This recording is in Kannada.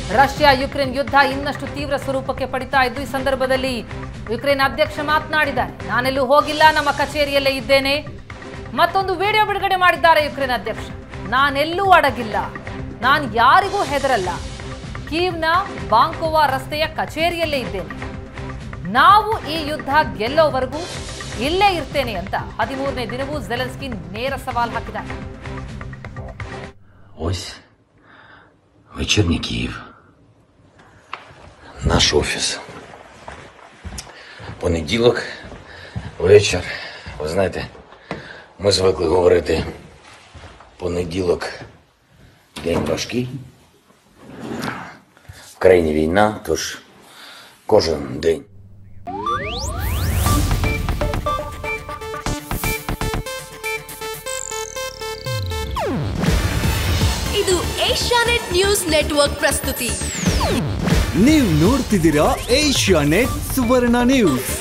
ರಷ್ಯಾ ಯುಕ್ರೇನ್ ಯುದ್ಧ ಇನ್ನಷ್ಟು ತೀವ್ರ ಸ್ವರೂಪಕ್ಕೆ ಪಡಿತಾ ಇದ್ದು ಈ ಸಂದರ್ಭದಲ್ಲಿ ಯುಕ್ರೇನ್ ಅಧ್ಯಕ್ಷ ಮಾತನಾಡಿದ್ದಾರೆ. ನಾನೆಲ್ಲೂ ಹೋಗಿಲ್ಲ, ನಮ್ಮ ಕಚೇರಿಯಲ್ಲೇ ಇದ್ದೇನೆ. ಮತ್ತೊಂದು ವಿಡಿಯೋ ಬಿಡುಗಡೆ ಮಾಡಿದ್ದಾರೆ ಯುಕ್ರೇನ್ ಅಧ್ಯಕ್ಷ. ನಾನೆಲ್ಲೂ ಅಡಗಿಲ್ಲ, ನಾನು ಯಾರಿಗೂ ಹೆದರಲ್ಲ, ಕೀವ್ನ ಬಾಂಕೋವಾ ರಸ್ತೆಯ ಕಚೇರಿಯಲ್ಲೇ ಇದ್ದೇನೆ. ನಾವು ಈ ಯುದ್ಧ ಗೆಲ್ಲೋವರೆಗೂ ಇಲ್ಲೇ ಇರ್ತೇನೆ ಅಂತ 13ನೇ ದಿನವೂ ಝೆಲೆನ್ಸ್ಕಿ ನೇರ ಸವಾಲ್ ಹಾಕಿದ್ದಾರೆ. Ось вечірній Київ. Наш офіс. Понеділок, вечір. Ви знаєте, ми звикли говорити, понеділок день важкий. В країні війна, тож кожен день. ಇದು ಏಷ್ಯಾನೆಟ್ ನ್ಯೂಸ್ ನೆಟ್ವರ್ಕ್ ಪ್ರಸ್ತುತಿ. ನೀವು ನೋಡ್ತಿದ್ದೀರಾ ಏಷ್ಯಾನೆಟ್ ಸುವರ್ಣ ನ್ಯೂಸ್.